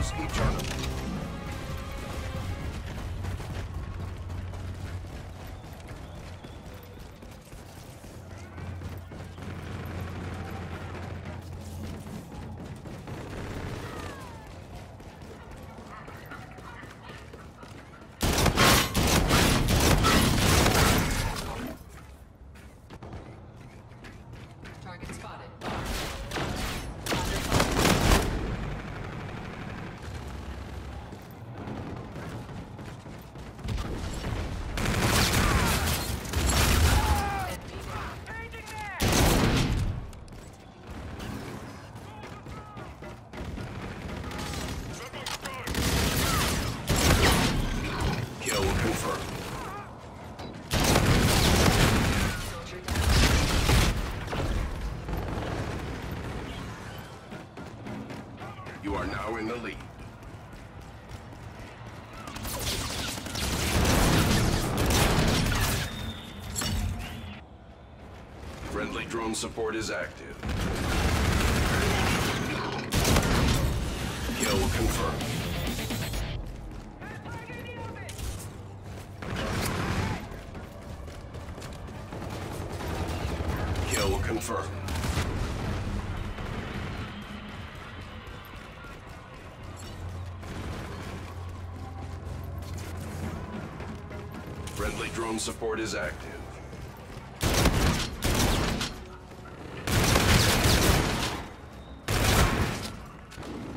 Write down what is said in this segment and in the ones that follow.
yours eternally. Target spotted. Kill confirmed. You are now in the lead. Friendly drone support is active. Kill confirmed. Kill confirmed. Friendly drone support is active.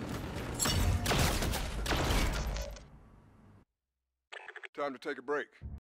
Time to take a break.